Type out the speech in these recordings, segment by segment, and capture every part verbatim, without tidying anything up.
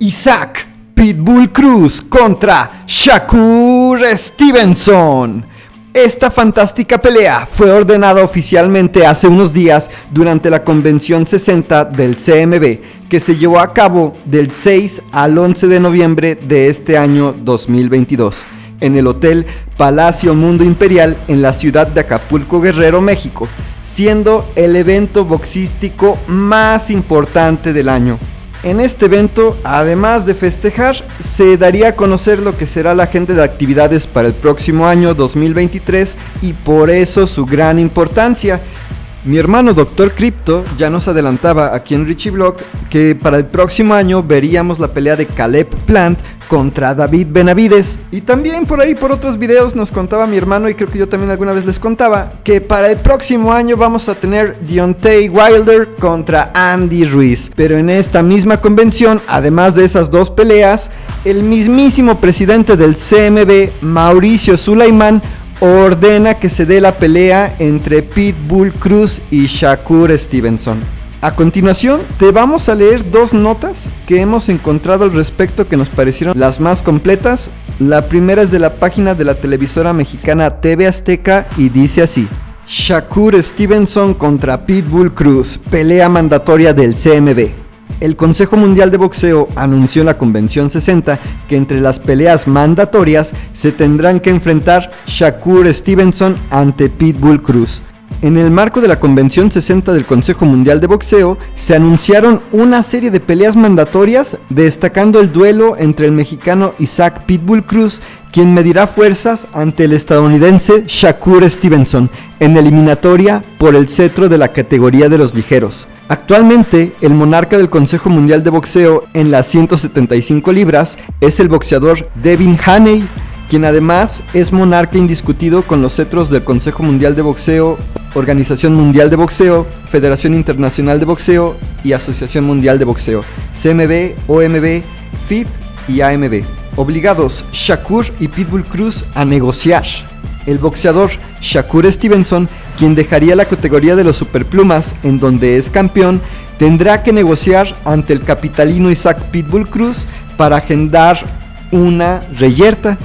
Isaac Pitbull Cruz contra Shakur Stevenson. Esta fantástica pelea fue ordenada oficialmente hace unos días durante la Convención sesenta del C M B, que se llevó a cabo del seis al once de noviembre de este año dos mil veintidós, en el Hotel Palacio Mundo Imperial en la ciudad de Acapulco, Guerrero, México, siendo el evento boxístico más importante del año. En este evento, además de festejar, se daría a conocer lo que será la agenda de actividades para el próximo año dos mil veintitrés y por eso su gran importancia. Mi hermano Doctor Crypto ya nos adelantaba aquí en Richie Vlog que para el próximo año veríamos la pelea de Caleb Plant contra David Benavides. Y también por ahí por otros videos nos contaba mi hermano, y creo que yo también alguna vez les contaba, que para el próximo año vamos a tener Deontay Wilder contra Andy Ruiz. Pero en esta misma convención, además de esas dos peleas, el mismísimo presidente del C M B, Mauricio Sulaimán, ordena que se dé la pelea entre Pitbull Cruz y Shakur Stevenson. A continuación te vamos a leer dos notas que hemos encontrado al respecto que nos parecieron las más completas. La primera es de la página de la televisora mexicana T V Azteca y dice así: Shakur Stevenson contra Pitbull Cruz, pelea mandatoria del C M B. El Consejo Mundial de Boxeo anunció en la Convención sesenta que entre las peleas mandatorias se tendrán que enfrentar Shakur Stevenson ante Pitbull Cruz. En el marco de la Convención sesenta del Consejo Mundial de Boxeo se anunciaron una serie de peleas mandatorias, destacando el duelo entre el mexicano Isaac Pitbull Cruz, quien medirá fuerzas ante el estadounidense Shakur Stevenson en eliminatoria por el cetro de la categoría de los ligeros. Actualmente, el monarca del Consejo Mundial de Boxeo en las ciento setenta y cinco libras es el boxeador Devin Haney, quien además es monarca indiscutido con los cetros del Consejo Mundial de Boxeo, Organización Mundial de Boxeo, Federación Internacional de Boxeo y Asociación Mundial de Boxeo, C M B, O M B, F I B y A M B. Obligados Shakur y Pitbull Cruz a negociar. El boxeador Shakur Stevenson, quien dejaría la categoría de los superplumas en donde es campeón, tendrá que negociar ante el capitalino Isaac Pitbull Cruz para agendar una reyerta.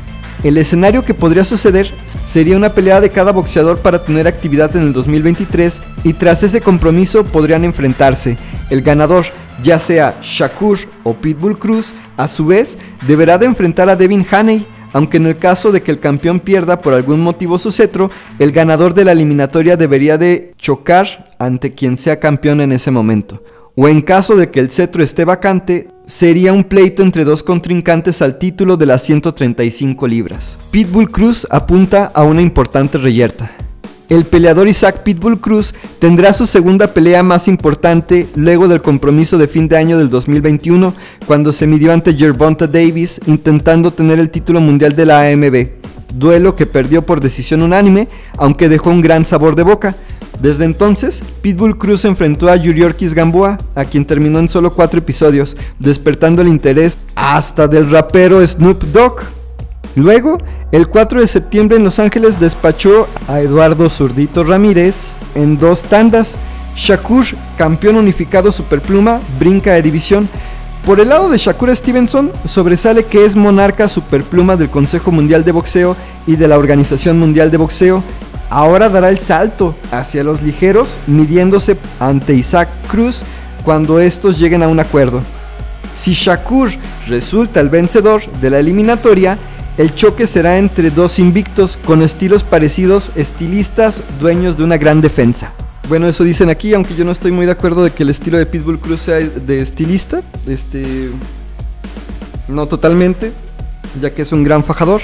El escenario que podría suceder sería una pelea de cada boxeador para tener actividad en el dos mil veintitrés, y tras ese compromiso podrían enfrentarse. El ganador, ya sea Shakur o Pitbull Cruz, a su vez deberá de enfrentar a Devin Haney, aunque en el caso de que el campeón pierda por algún motivo su cetro, el ganador de la eliminatoria debería de chocar ante quien sea campeón en ese momento. O en caso de que el cetro esté vacante, sería un pleito entre dos contrincantes al título de las ciento treinta y cinco libras. Pitbull Cruz apunta a una importante reyerta. El peleador Isaac Pitbull Cruz tendrá su segunda pelea más importante luego del compromiso de fin de año del dos mil veintiuno, cuando se midió ante Gervonta Davis intentando tener el título mundial de la A M B, duelo que perdió por decisión unánime, aunque dejó un gran sabor de boca. Desde entonces, Pitbull Cruz enfrentó a Yuriorkis Gamboa, a quien terminó en solo cuatro episodios, despertando el interés hasta del rapero Snoop Dogg. Luego, el cuatro de septiembre en Los Ángeles despachó a Eduardo Zurdito Ramírez en dos tandas. Shakur, campeón unificado superpluma, brinca de división. Por el lado de Shakur Stevenson, sobresale que es monarca superpluma del Consejo Mundial de Boxeo y de la Organización Mundial de Boxeo. Ahora dará el salto hacia los ligeros, midiéndose ante Isaac Cruz cuando estos lleguen a un acuerdo. Si Shakur resulta el vencedor de la eliminatoria, el choque será entre dos invictos con estilos parecidos, estilistas dueños de una gran defensa. Bueno, eso dicen aquí, aunque yo no estoy muy de acuerdo de que el estilo de Pitbull Cruz sea de estilista. Este, no totalmente, ya que es un gran fajador.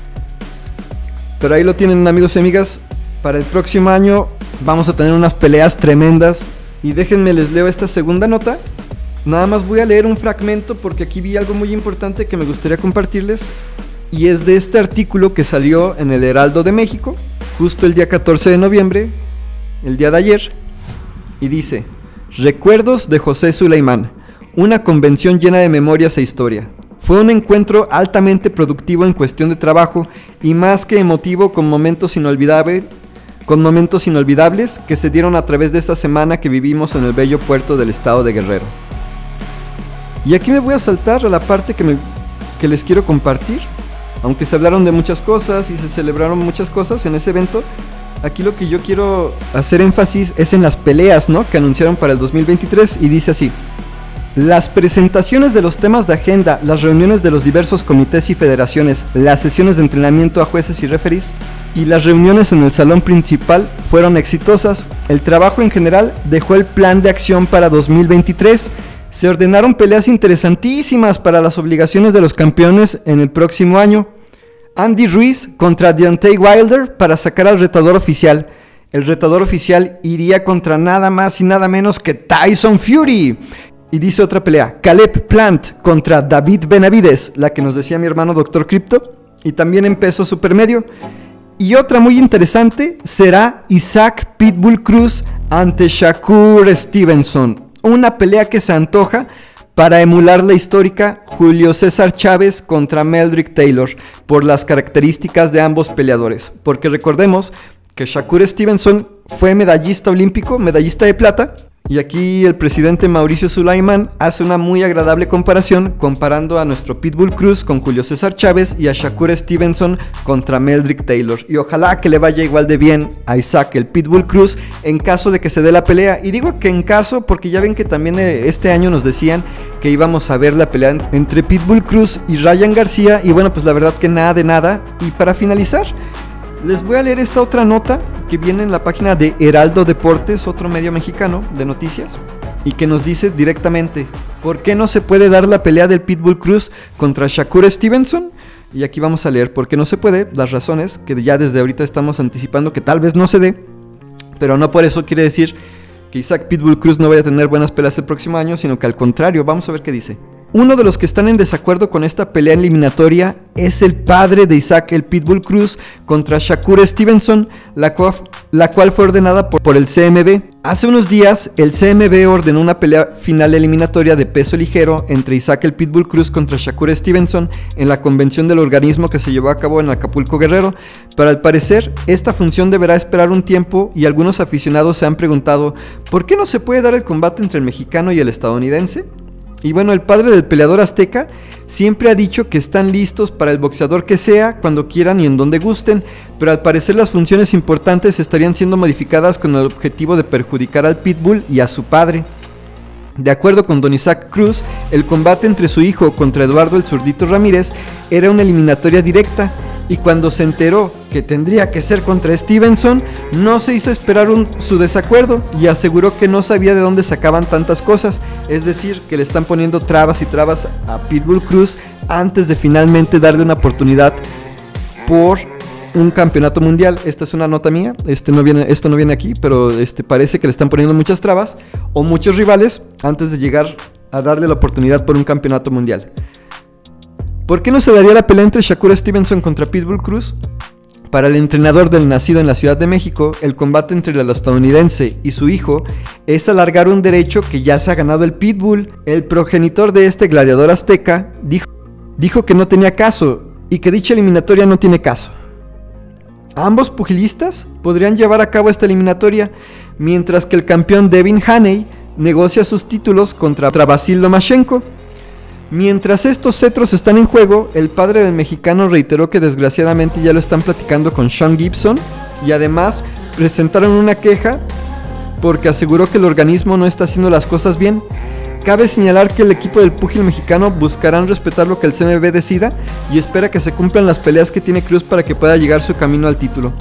Pero ahí lo tienen, amigos y amigas. Para el próximo año vamos a tener unas peleas tremendas. Y déjenme les leo esta segunda nota. Nada más voy a leer un fragmento porque aquí vi algo muy importante que me gustaría compartirles. Y es de este artículo que salió en el Heraldo de México, justo el día catorce de noviembre, el día de ayer. Y dice: Recuerdos de José Sulaimán, una convención llena de memorias e historia. Fue un encuentro altamente productivo en cuestión de trabajo y más que emotivo, con momentos inolvidables, con momentos inolvidables que se dieron a través de esta semana que vivimos en el bello puerto del estado de Guerrero. Y aquí me voy a saltar a la parte que, me, que les quiero compartir. Aunque se hablaron de muchas cosas y se celebraron muchas cosas en ese evento, aquí lo que yo quiero hacer énfasis es en las peleas, ¿no?, que anunciaron para el dos mil veintitrés, y dice así: las presentaciones de los temas de agenda, las reuniones de los diversos comités y federaciones, las sesiones de entrenamiento a jueces y referees y las reuniones en el salón principal fueron exitosas. El trabajo en general dejó el plan de acción para dos mil veintitrés. Se ordenaron peleas interesantísimas para las obligaciones de los campeones en el próximo año. Andy Ruiz contra Deontay Wilder para sacar al retador oficial. El retador oficial iría contra nada más y nada menos que Tyson Fury. Y dice otra pelea: Caleb Plant contra David Benavides, la que nos decía mi hermano Doctor Crypto, y también en peso supermedio. Y otra muy interesante será Isaac Pitbull Cruz ante Shakur Stevenson. Una pelea que se antoja para emular la histórica Julio César Chávez contra Meldrick Taylor por las características de ambos peleadores. Porque recordemos que Shakur Stevenson fue medallista olímpico, medallista de plata, y aquí el presidente Mauricio Sulaimán hace una muy agradable comparación, comparando a nuestro Pitbull Cruz con Julio César Chávez y a Shakur Stevenson contra Meldrick Taylor. Y ojalá que le vaya igual de bien a Isaac el Pitbull Cruz en caso de que se dé la pelea. Y digo que en caso porque ya ven que también este año nos decían que íbamos a ver la pelea entre Pitbull Cruz y Ryan García, y bueno, pues la verdad que nada de nada. Y para finalizar, les voy a leer esta otra nota que viene en la página de Heraldo Deportes, otro medio mexicano de noticias, y que nos dice directamente: ¿por qué no se puede dar la pelea del Pitbull Cruz contra Shakur Stevenson? Y aquí vamos a leer por qué no se puede, las razones que ya desde ahorita estamos anticipando que tal vez no se dé, pero no por eso quiere decir que Isaac Pitbull Cruz no vaya a tener buenas peleas el próximo año, sino que al contrario. Vamos a ver qué dice. Uno de los que están en desacuerdo con esta pelea eliminatoria es el padre de Isaac el Pitbull Cruz contra Shakur Stevenson, la cual, la cual fue ordenada por, por el C M B. Hace unos días el C M B ordenó una pelea final eliminatoria de peso ligero entre Isaac el Pitbull Cruz contra Shakur Stevenson en la convención del organismo que se llevó a cabo en Acapulco, Guerrero. Pero al parecer esta función deberá esperar un tiempo, y algunos aficionados se han preguntado ¿por qué no se puede dar el combate entre el mexicano y el estadounidense? Y bueno, el padre del peleador azteca siempre ha dicho que están listos para el boxeador que sea, cuando quieran y en donde gusten, pero al parecer las funciones importantes estarían siendo modificadas con el objetivo de perjudicar al Pitbull y a su padre. De acuerdo con don Isaac Cruz, el combate entre su hijo contra Eduardo el Zurdito Ramírez era una eliminatoria directa, y cuando se enteró que tendría que ser contra Stevenson, no se hizo esperar un, su desacuerdo, y aseguró que no sabía de dónde sacaban tantas cosas, es decir, que le están poniendo trabas y trabas a Pitbull Cruz antes de finalmente darle una oportunidad por un campeonato mundial. Esta es una nota mía, este no viene, esto no viene aquí, pero este, parece que le están poniendo muchas trabas o muchos rivales antes de llegar a darle la oportunidad por un campeonato mundial. ¿Por qué no se daría la pelea entre Shakur Stevenson contra Pitbull Cruz? Para el entrenador del nacido en la Ciudad de México, el combate entre el estadounidense y su hijo es alargar un derecho que ya se ha ganado el Pitbull. El progenitor de este gladiador azteca dijo, dijo que no tenía caso y que dicha eliminatoria no tiene caso. Ambos pugilistas podrían llevar a cabo esta eliminatoria, mientras que el campeón Devin Haney negocia sus títulos contra Vasil Lomachenko. Mientras estos cetros están en juego, el padre del mexicano reiteró que desgraciadamente ya lo están platicando con Sean Gibson, y además presentaron una queja porque aseguró que el organismo no está haciendo las cosas bien. Cabe señalar que el equipo del púgil mexicano buscarán respetar lo que el C M B decida y espera que se cumplan las peleas que tiene Cruz para que pueda llegar su camino al título.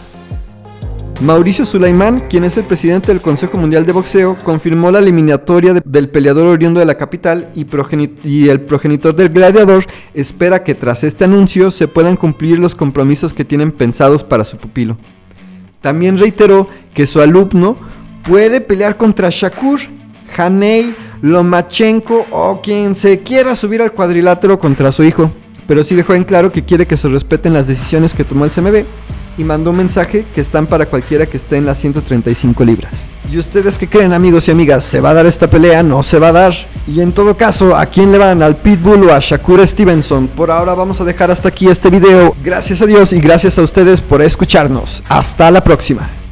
Mauricio Sulaimán, quien es el presidente del Consejo Mundial de Boxeo, confirmó la eliminatoria de, del peleador oriundo de la capital, y, y el progenitor del gladiador espera que tras este anuncio se puedan cumplir los compromisos que tienen pensados para su pupilo. También reiteró que su alumno puede pelear contra Shakur, Haney, Lomachenko o quien se quiera subir al cuadrilátero contra su hijo, pero sí dejó en claro que quiere que se respeten las decisiones que tomó el C M B, y mandó un mensaje que están para cualquiera que esté en las ciento treinta y cinco libras. ¿Y ustedes qué creen, amigos y amigas? ¿Se va a dar esta pelea? ¿No se va a dar? Y en todo caso, ¿a quién le van? ¿Al Pitbull o a Shakur Stevenson? Por ahora vamos a dejar hasta aquí este video. Gracias a Dios y gracias a ustedes por escucharnos. Hasta la próxima.